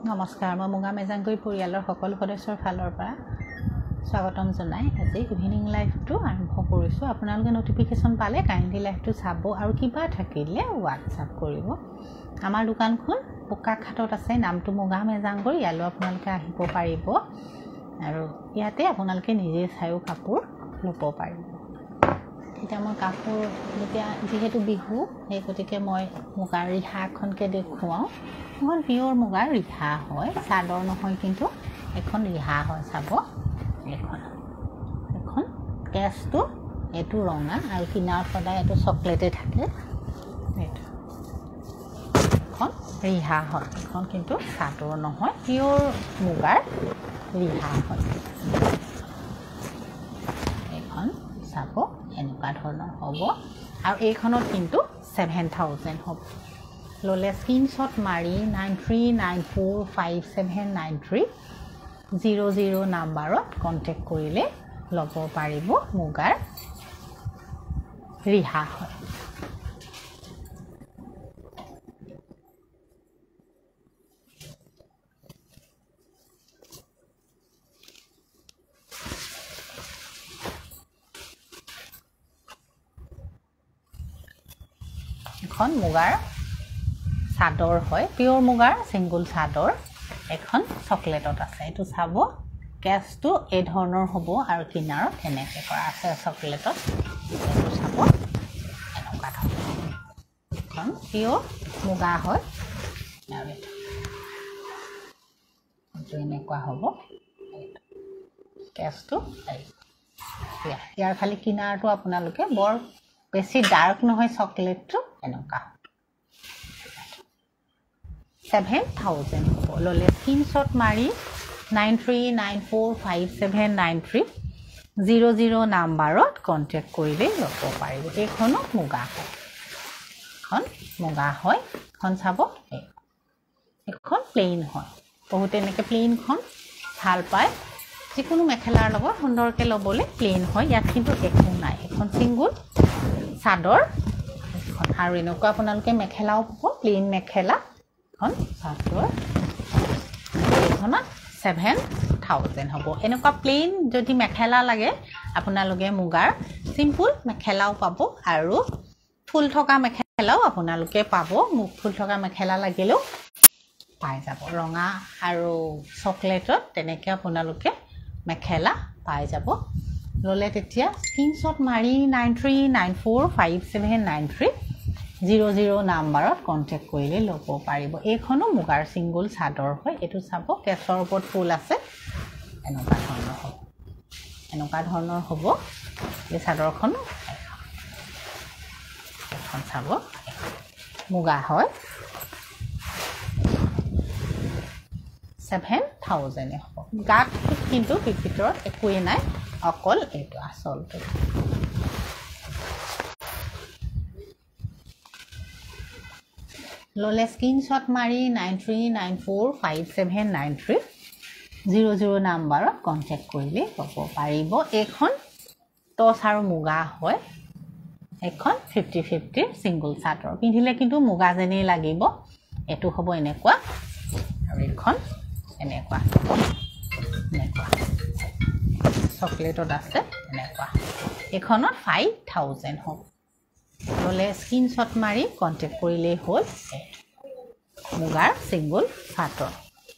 নমস্কাৰ মই মুগা মেজাংগুৰি পৰিয়ালৰ সকলো সদস্যৰ ফালৰ পৰা স্বাগতম জনাই আজি ইভিনিং লাইভটো আৰম্ভ কৰিছোঁ আপোনালোকে নটিফিকেশ্যন পালে কাইণ্ডলি লাইভটো চাব আৰু কিবা থাকিলে হোৱাটছআপ কৰিব আমাৰ দোকানখন বোকাখাটত আছে নামটো মুগা মেজাংগুৰি ইয়ালৈ আপোনালোকে আহিব পাৰিব আৰু ইয়াতে আপোনালোকে নিজে চাইও কাপোৰ ল'ব পাৰিব এতিয়া মই কাপোৰ যিহেতু বিহু সেই গতিকে মই মুগাৰ ৰিহাখনকে দেখুৱাওঁ এখন পিয়ৰ মুগাৰ ৰিহা হয় চাদৰ নহয় কিন্তু এখন ৰিহা হয় চাব এখন কেছটো এইটো ৰঙা আৰু কিনাৰ সদায় এইটো চকলেটে থাকে এইটো এখন ৰিহা হয় এখন কিন্তু চাদৰ নহয় পিয়ৰ মুগাৰ ৰিহা হয় এখন চাব এনেকুৱা ধৰণৰ হ'ব আৰু এইখনত কিন্তু 7,000 হ'ব ল'লে স্ক্ৰীনশ্বট মাৰি 9394579300 নাম্বাৰত কণ্টেক্ট কৰিলে ল'ব পাৰিব মুগাৰ ৰিহা হয় এখন মুগাৰ চাদৰ হয় পিয়ৰ মুগাৰ সিঙ্গল চাদৰ এখন চকলেটত আছে এটো চাব কেছটো এই ধৰণৰ হ'ব আৰু কিনাৰত এনেকৈ কৰা আছে চকলেটত এটো চাব এনেকুৱা ধৰণৰ এখন পিয়ৰ মুগা হয় আৰু এটো এনেকুৱা হ'ব কেছটো ইয়াৰ খালি কিনাৰটো আপোনালোকে বৰ বেছি ডাৰ্ক নহয় চকলেটটো এনেকুৱা 7,000 হ'ব ল'লে স্ক্ৰীনশ্বট মাৰি 9394579300 নাম্বাৰত কণ্টেক্ট কৰিলে ল'ব পাৰিব এইখনো মুগা হয় এখন মুগা হয় এখন চাব এখন প্লেইন হয় বহুত এনেকৈ প্লেইনখন ভাল পায় যিকোনো মেখেলাৰ লগত সুন্দৰকৈ ল'বলৈ প্লেইন হয় ইয়াত কিন্তু একো নাই এখন সিঙ্গল চাদৰ এখন আৰু এনেকুৱা আপোনালোকে মেখেলাও পাব প্লেইন মেখেলা এখন চাদৰ এইখনত 7,000 হ'ব এনেকুৱা প্লেইন যদি মেখেলা লাগে আপোনালোকে মুগাৰ সিম্পল মেখেলাও পাব আৰু ফুল থকা মেখেলাও আপোনালোকে পাব মুখ ফুল থকা মেখেলা লাগিলেও পাই যাব ৰঙা আৰু চকলেটত তেনেকৈ আপোনালোকে মেখেলা পাই যাব ল'লে তেতিয়া স্ক্ৰীনশ্বট মাৰি 9394579300 নাম্বাৰত কণ্টেক্ট কৰিলে ল'ব পাৰিব এইখনো মুগাৰ সিঙ্গল চাদৰ হয় এইটো চাব কেছৰ ওপৰত ফুল আছে এনেকুৱা ধৰণৰ হ'ব এই চাদৰখন এখন চাব মুগা হয় 7,000 হ'ব গাত কিন্তু ভিতৰত একোৱে নাই অকল এইটো আচলটো ল'লে স্ক্ৰীনশ্বট মাৰি 9394579300 নাম্বাৰত কণ্টেক্ট কৰিলে ল'ব পাৰিব এইখন টছ আৰু মুগা হয় এখন 50-50 সিঙ্গল চাদৰ পিন্ধিলে কিন্তু মুগা যেনেই লাগিব এইটো হ'ব এনেকুৱা আৰু এইখন এনেকুৱা চকলেটত আছে এনেকুৱা এইখনত 5,000 হ'ব ল'লে স্ক্ৰীনশ্বট মাৰি কণ্টেক্ট কৰিলেই হ'ল মুগাৰ সিঙ্গল চাদৰ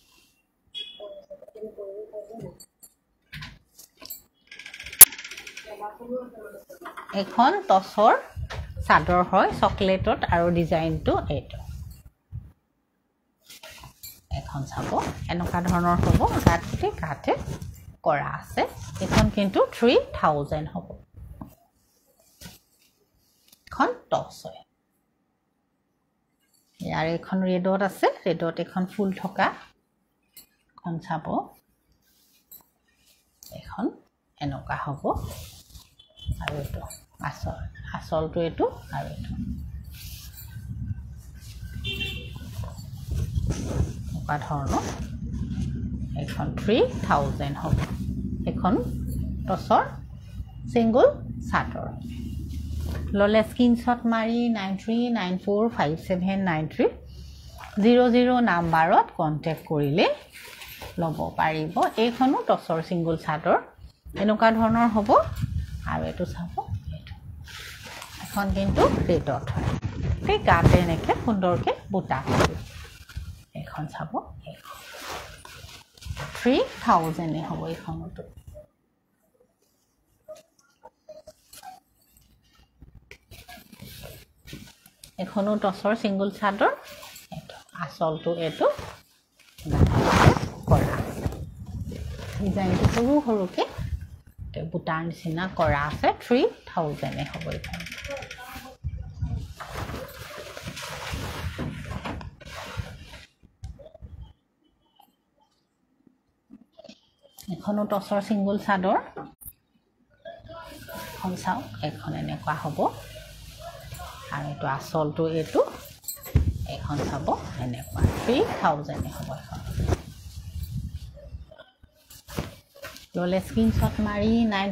এখন টছৰ চাদৰ হয় চকলেটত আৰু ডিজাইনটো এইটো এখন চাব এনেকুৱা ধৰণৰ হ'ব গাতে কৰা আছে এখন কিন্তু 3,000 হ'ব এখন টছ হয় ইয়াৰ এখন ৰেডত আছে ৰেডত এখন ফুল থকা এখন চাব এখন এনেকুৱা হ'ব আৰু এইটো আচলটো এইটো আৰু এইটো এনেকুৱা ধৰণৰ এখন 3,000 হ'ব এখন টছৰ সিঙ্গল চাদৰ ল'লে স্ক্ৰীনশ্বট মাৰি 93945793 00 নাম্বাৰত কন্টেক্ট কৰিলে লব পাৰিব এইখনো টছৰ সিঙ্গল চাদৰ এনেকুৱা ধৰণৰ হ'ব আৰু এটো চাব এটো এখন কিন্তু ৰেডত হয় এই গাতে এনেকে সুন্দৰকে বুটা কৰি এখন চাব 3000 এ হ'ব এইখনটো এখনো টছৰ সিঙ্গল চাদৰ এটো আসলটো এটো কৰা ডিজাইনটো সৰু সৰুকে বুটাৰ নিচিনা কৰা আছে 3000 এ হ'ব এইখন এখনো টছৰ সিঙ্গল চাদৰ এখন চাও এখন এনেকুৱা হ'ব আৰু এটো আসলটো এটো এখন চাব এনেকুৱা 3000 এ হ'ব এখন ললে স্ক্রিনশট মাৰি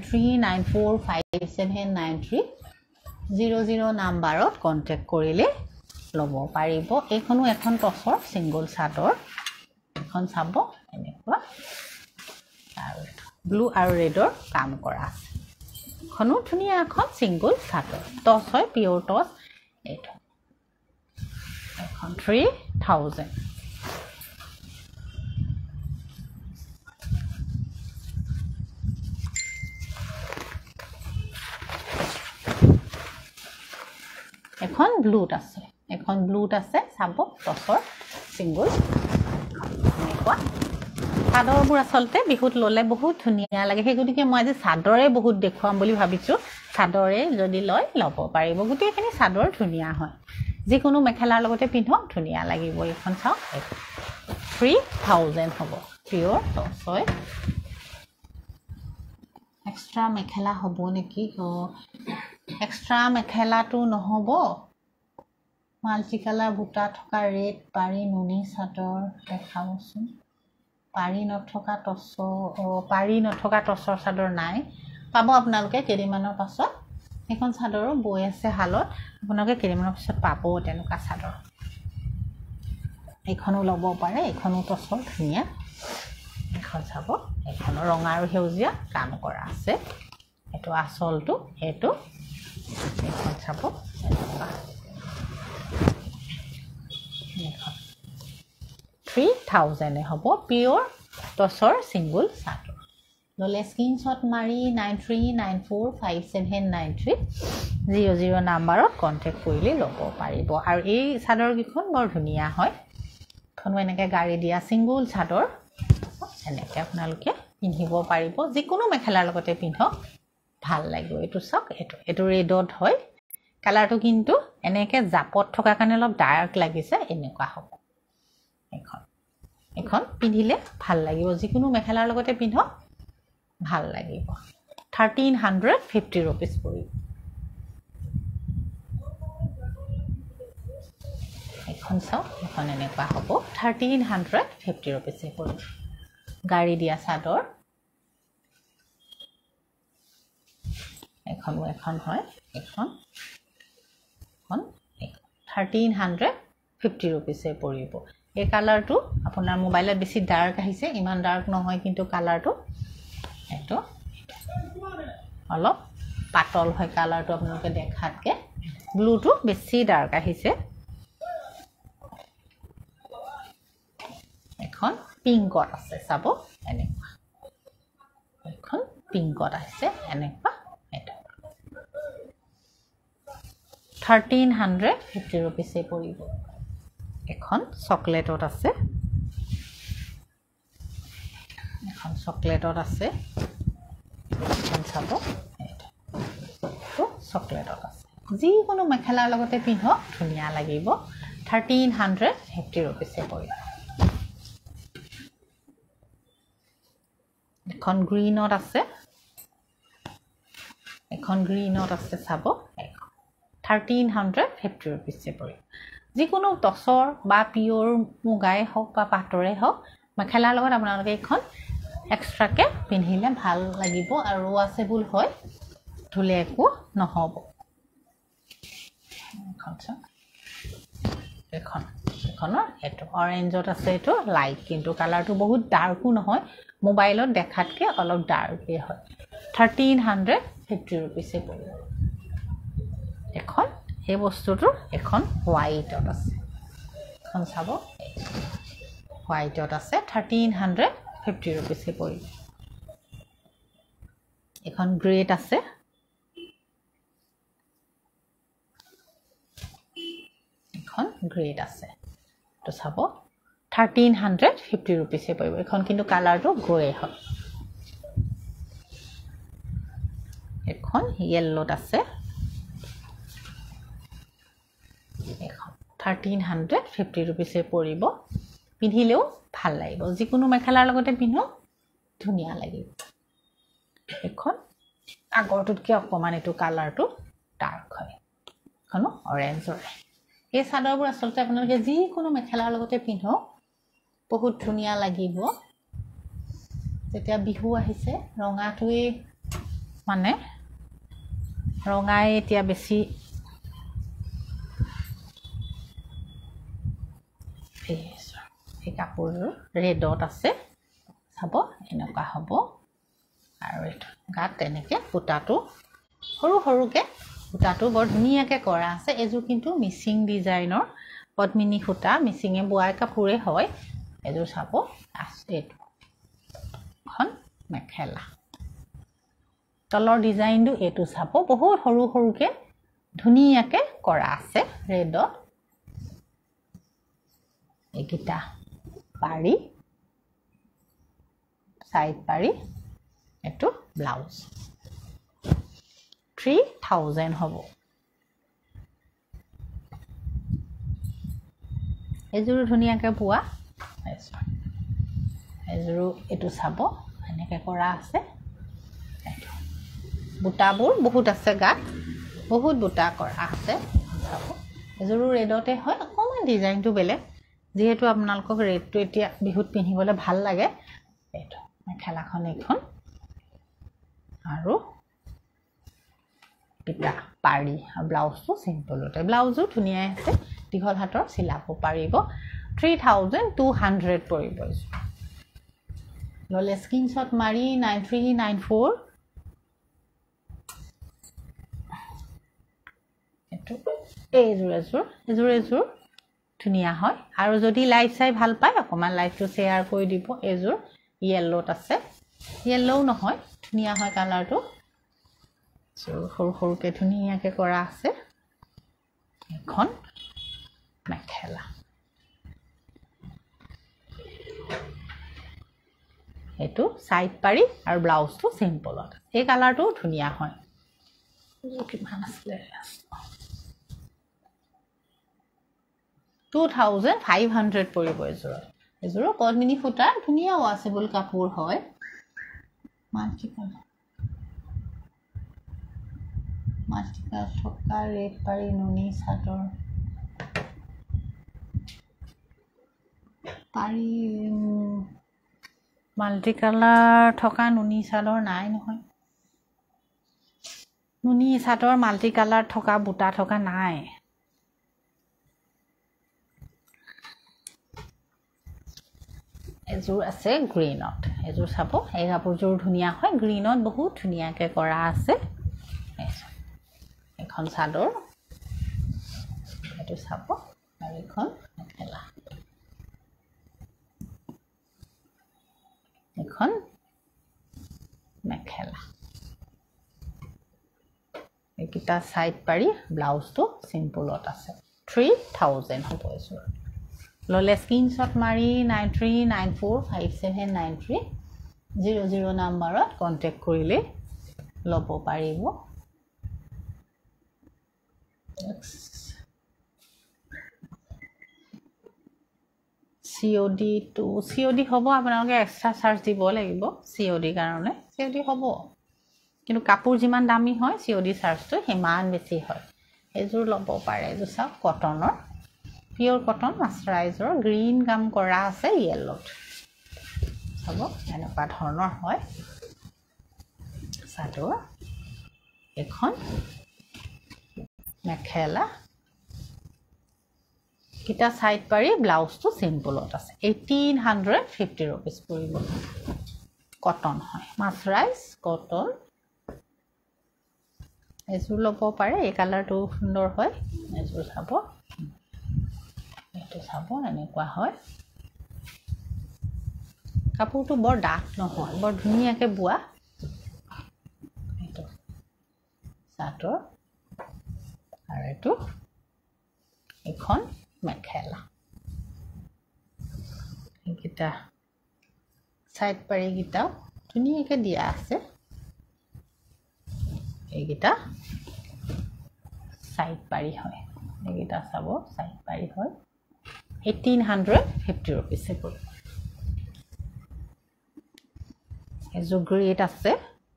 93945793 00 নাম্বাৰত কন্টেক্ট কৰিলে লব পাৰিব এইখনো এখন টছৰ সিঙ্গল চাদৰ এখন চাব এনেকুৱা আৰু ব্লু আৰু ৰেডৰ কাম কৰা আছে খনো ধুনিয়া এখন সিঙ্গল চাদৰ টছ হয় পিওর টছ এটো এখন 3000 এখন ব্লুট আছে চাব টছৰ সিঙ্গল এনেকুৱা চাদৰবোৰ আসলতে বিহুত ললে বহুত ধুনিয়া লাগে হেগুদিকে মই আজি চাদৰে বহুত দেখুৱাম বুলি ভাবিছো চাদৰে যদি লয় লব পাৰিব গুটেখিনি চাদৰ ধুনিয়া হয় যিকোনো মেখেলাৰ লগতে পিন্ধক ধুনিয়া লাগিব এখন চাও 3000 হ'ব পিওর টছ হয় এক্সট্ৰা মেখেলা হ'ব নেকি এক্সট্ৰা মেখেলাটো নহব মাল্টি কালাৰ বুটা থকা ৰেড পাৰি নুনি চাদৰ দেখাওচোন পাৰি নথকা টছৰ চাদৰ নাই পাব আপোনালোকে কেদিমানৰ পাছত এখন চাদৰো বৈ আছে হালত আপোনালোকে কেদিমানৰ পাছত পাব তেনেকুৱা চাদৰ এইখনো লব পাৰে এইখনো টছৰ ধুনিয়া এখন চাব এইখনো ৰঙা আৰু হেউজিয়া কাম কৰা আছে এটো আসলটো এটো এখন চাব এনেকুৱা 3000 এ হ'ব পিওর টছৰ সিঙ্গল চাদৰ ললে স্ক্রিনশট মাৰি 93945793 00 নাম্বাৰত কন্টেক্ট কৰিলে লব পাৰিব আৰু এই চাদৰ কিখন বৰ ধুনিয়া হয় খনো এনেকে গাড়ী দিয়া সিঙ্গল চাদৰ এনেকে আপোনালোকে পিন্ধিব পাৰিব যিকোনো মেখেলাৰ লগতে পিন্ধক ভাল লাগিব এটো চাওক এটো ৰেডত হয় কালাৰটো কিন্তু এনেকে জাপত থকা কাৰণে অলপ ডাৰ্ক লাগিছে এনেকুৱা হ'ব এখন পিন্ধিলে ভাল লাগিব যিকোনো মেখেলাৰ লগতে পিন্ধক ভাল লাগিব 1350 rupees পৰিব এখন চাও এখন এনেকুৱা হ'ব 1350 rupees পৰিব গাড়ী দিয়া চাদৰ এখন হয় এখন 1350 rupees পৰিব এই কালাৰটো আপোনাৰ মোবাইলত বেছি ডাৰ্ক আহিছে ইমান ডাৰ্ক নহয় কিন্তু কালাৰটো এটো অলপ পাতল হয় কালাৰটো আপোনালোকে দেখাতকে ব্লুটো বেছি ডাৰ্ক আহিছে এখন পিংকত আছে চাব এনেকুৱা এখন পিংকত আছে এনেকুৱা এটা 1350 rupees পৰিব এখন চকলেটত আছে এখন চকলেটত আছে এখন চাব এটা তো চকলেটত আছে যিকোনো মেখেলাৰ লগতে পিন্ধক ধুনিয়া লাগিব 1350 rupees পৰিব এখন গ্ৰীনত আছে চাব 1350 rupees পৰিব যিকোনো টছৰ বা পিওর মুগাই হওক বা পাটৰে হওক মেখেলাৰ লগত আপোনালোকে এখন এক্সট্ৰাকে পিন্ধিলে ভাল লাগিব আৰু ৱাশেবল হয় ধুলে একো নহব এখনৰ এটো অৰেঞ্জত আছে এটো লাইট কিন্তু কালাৰটো বহুত ডাৰ্কো নহয় মোবাইলত দেখাতকে অলপ ডাৰ্কে হয় 1350 rupees এ পৰিব এখন এই বস্তুটো এখন হোৱাইটত আছে এখন চাব হোৱাইটত আছে 1350 rupees এ পৰিব এখন গ্ৰেট আছে এখন গ্ৰেড আছে তো চাব 1350 rupees এ পৰিব এখন কিন্তু কালাৰটো গ্ৰে হয় এখন ইয়েলোত আছে এখন 1350 rupees এ পৰিব পিন্ধিলেও ভাল লাগিব যিকোনো মেখেলাৰ লগতে পিন্ধো ধুনিয়া লাগিব এখন আগৰটোতকে অকমান এটো কালাৰটো ডাৰ্ক হয় এখনো অৰেঞ্জৰ এই সাদাবোৰ আসলতে আপোনালোকে যিকোনো মেখেলাৰ লগতে পিন্ধো বহুত ধুনিয়া লাগিব যেতিয়া বিহু আহিছে ৰঙাটোই মানে ৰঙাই এতিয়া বেছি এই কাপোৰটো ৰেডত আছে চাব এনেকুৱা হ'ব আৰু এটো গাত তেনেকে ফুটাটো সৰু সৰুকে ফুটাটো বৰ ধুনিয়াকে কৰা আছে এজু কিন্তু মিচিং ডিজাইনৰ পদ্মিনী ফুটা মিচিঙে বোৱা কাপোৰে হয় এজু চাব আছে এটো খন মেখেলা তলৰ ডিজাইনটো এটো চাব বহুত সৰু সৰুকে ধুনিয়াকে কৰা আছে ৰেডত একিটা পাৰি সাইড পাৰি এটো ব্লাউজ 3000 হ'ব এজুৰু ধুনিয়াকে পোৱা এজুৰু এটো চাব এনেকে কৰা আছে এটো বুটাবোৰ বহুত আছে গাত বহুত বুটা কৰা আছে চাব এজুৰু ৰেডতে হয় অকমান ডিজাইনটো বেলেগ যেহেতু আপোনালোকক ৰেডটো এতিয়া বিহুত পিন্ধিবলৈ ভাল লাগে এটো মেখেলাখন এখন আৰু এটা পাৰি ব্লাউজটো সিম্পলতে ব্লাউজও ধুনিয়া আছে দীঘল হাতৰ চিলাব পাৰিব 3200 পৰিব ললে স্ক্ৰিনশ্বট মাৰি 9394 এটো এজুৰ ধুনিয়া হয় আৰু যদি লাইভ চাই ভাল পায় অকমান লাইভটো শেয়াৰ কৰি দিব এজুৰ ইয়েলোত আছে ইয়েলো নহয় ধুনিয়া হয় কালাৰটো সৰু সৰুকে ধুনিয়াকে কৰা আছে এখন মেখেলা এটো সাইড পাৰি আৰু ব্লাউজটো সিম্পলত এই কালাৰটো ধুনিয়া হয় কিমান আছে 2500 পৰিব এজুৰ পদ্মিনী ফুটা ধুনিয়া ওয়াছেবল কাপোৰ হয় মাটিকা থকা ৰেড পাৰি নুনি চাদৰ পাৰি মাল্টি কালাৰ থকা নুনি চাদৰ নাই নহয় নুনি চাদৰ মাল্টি কালাৰ থকা বুটা থকা নাই এজুৰ আছে গ্ৰীনত এজুৰ চাব এই কাপোৰজোৰ ধুনিয়া হয় গ্ৰীনত বহুত ধুনিয়াকে কৰা আছে এখন চাদৰ এটো চাব আৰু এখন মেখেলা এখন মেখেলা একিটা সাইড পাৰি ব্লাউজটো সিম্পলত আছে 3000 হ'ব এজুৰ ললে স্ক্ৰিনশ্বট মাৰি 9394579300 নম্বৰত কন্টাক্ট কৰিলে লব পাৰিব COD হ'ব আপোনালোকে এক্সট্ৰা চাৰ্জ দিব লাগিব COD কাৰণে COD হ'ব কিন্তু কাপোৰ যিমান দামী হয় COD চাৰ্জটো হিমান বেছি হয় এজুৰ লব পাৰে এজু চাওক কটনৰ পিওর কটন মাস্টারাইজৰ গ্ৰীন কাম কৰা আছে ইয়েলোত চাব এনেকুৱা ধৰণৰ হয় চাদৰ এখন মেখেলা কিটা সাইড পাৰি ব্লাউজটো সিম্পলত আছে 1850 rupees পৰিব কটন হয় মাছৰাইজ কটন এজোৰ ল'ব পাৰে এই কালাৰটো সুন্দৰ হয় এজোৰ চাব এইটো চাব এনেকুৱা হয় কাপোৰটো বৰ ডাঠ নহয় বৰ ধুনীয়াকৈ বোৱা এইটো চাদৰ আৰু এইটো এখন মেখেলা এইকেইটা সাইড পাৰি গিটাও ধুনীয়াকৈ দিয়া আছে এইকেইটা সাইড পাৰি হয় এইকেইটা চাব সাইড পাৰি হয় 1850 rupees পৰিব এজো গ্ৰেড আছে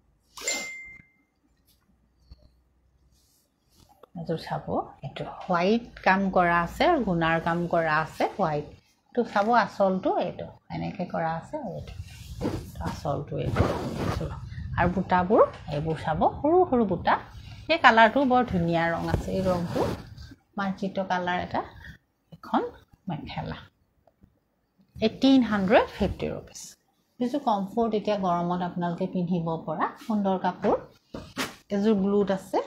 এজো চাব এটো হোয়াইট কাম কৰা আছে আৰু গুনাৰ কাম কৰা আছে হোয়াইট তো চাব আসলটো এটো এনেকে কৰা আছে এটো আসলটো এটো আৰু বুটাবোৰ এইবোৰ চাব সৰু সৰু বুটা এই কালাৰটো বৰ ধুনীয়া ৰং আছে এই ৰংটো মাৰ্জিত কালাৰ এটা এখন মেখেলা 1850 rupees কিছু কমফৰ্ট এতিয়া গৰমত আপোনালোকে পিন্ধিব পৰা সুন্দৰ কাপোৰ এজোৰ ব্লুত আছে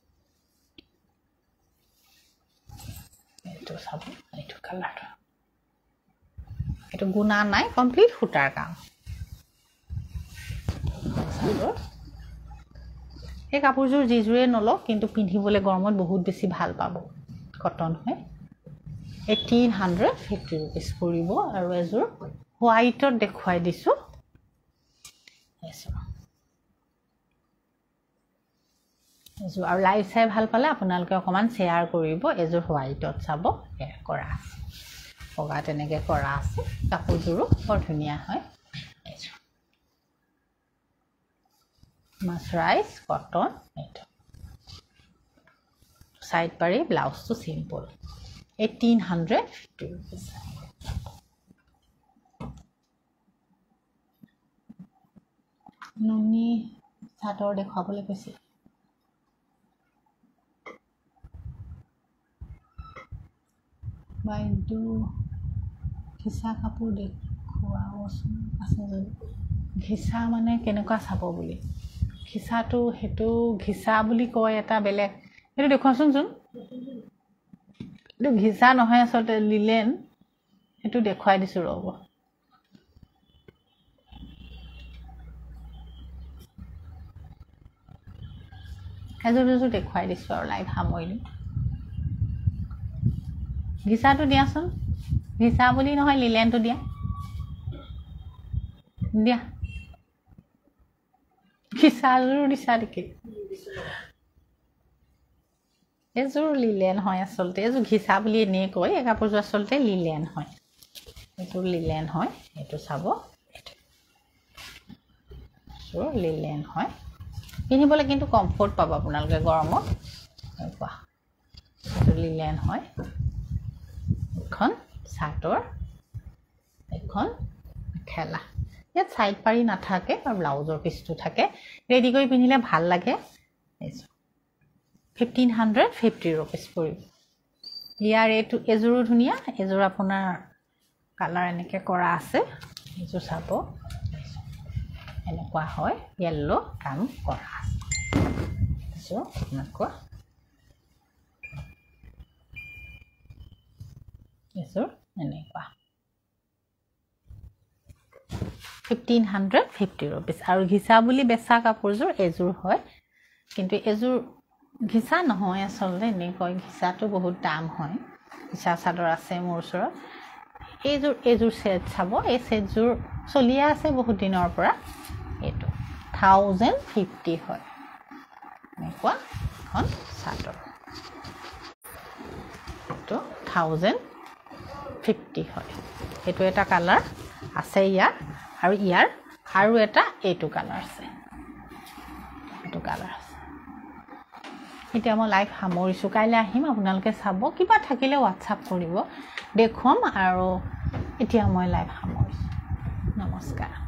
এইটো চাব এইটো কালাৰটো এইটো গুণা নাই কমপ্লিট সূতাৰ কাম এই কাপোৰযোৰ জিজুৰে নলক কিন্তু পিন্ধিবলৈ গৰমত বহুত বেছি ভাল পাব কটন হয় 1850 rupees পৰিব আৰু এজোৰ হোয়াইটত দেখুৱাই দিছো এজোৰ আৰু লাইভ চাই ভাল পালে আপোনালোকে অকমান শেয়াৰ কৰিব এজোৰ হোয়াইটত চাব কৰা আছে বগা তেনেকৈ কৰা আছে কাপোৰযোৰো বৰ ধুনীয়া হয় মাছৰাইজ কটন এইটো সাইড পাৰি ব্লাউজটো সিম্পল 1850 rupees নুনি চাদৰ দেখুৱাবলৈ কৈছে বাইদু ঘিচা কাপোৰ দেখুৱাওচোন আছে যদি ঘিচা মানে কেনেকুৱা চাব বুলি ঘিচাটো হেতু ঘিচা বুলি কয় এটা বেলেগ এটো দেখুৱাচোন চোন এটো ঘিচা নহয় আসলে লিলেন এটো দেখুৱাই দিছো ৰব এজো দেখুৱাই দিছো আৰু লাইভ সামৰিলো ঘিচাটো দিয়াচোন ঘিচা বুলি নহয় লিলেনটো দিয়া দিয়া ঘিচাযোৰ দিছা দেখি এজোৰ লিলেন হয় আসলতে এজোৰ ঘিচা বুলি এনে কয় এই কাপোৰযোৰ আসলতে লিলেন হয় এজোৰ লিলেন হয় এটো চাব এজোৰ লিলেন হয় পিন্ধিবলৈ কিন্তু কমফৰ্ট পাব আপোনালোকে গৰমত কোৱা লিলেন হয় এখন চাদৰ এখন খেলা ইয়াত সাইড পাৰি নাথাকে আৰু ব্লাউজৰ পিছটো থাকে ৰেডি কৰি পিন্ধিলে ভাল লাগে 1550 rupees পৰিব ইয়াৰ এটো এজোৰো ধুনীয়া এজোৰ আপোনাৰ কালাৰ এনেকৈ কৰা আছে এজোৰ চাব এনেকুৱা হয় ইয়েলো কাম কৰা আছে এজোৰ এনেকুৱা এজোৰ এনেকুৱা 1550 rupees আৰু ঘিচা বুলি বেচা কাপোৰযোৰ এজোৰ হয় কিন্তু এজোৰ ঘিচা নহয় আসলে এনেকৈ ঘিচাটো বহুত দাম হয় ঘিচা চাদৰ আছে মোৰ ওচৰত এজোৰ সেট চাব এই সেটযোৰ চলিয়া আছে বহুত দিনৰ পৰা এটো 1050 হয় এনেকুৱা এখন চাদৰ এটো 1050 হয় এটো এটা কালাৰ আছে ইয়াৰ আৰু ইয়াৰ আৰু এটা এটো কালাৰ আছে এটো কালাৰ আছে এতিয়া মই লাইভ সামৰিছো কাইলৈ আহিম আপোনালোকে চাব কিবা থাকিলে WhatsApp কৰিব দেখুৱাম আৰু এতিয়া মই লাইভ সামৰিছো নমস্কাৰ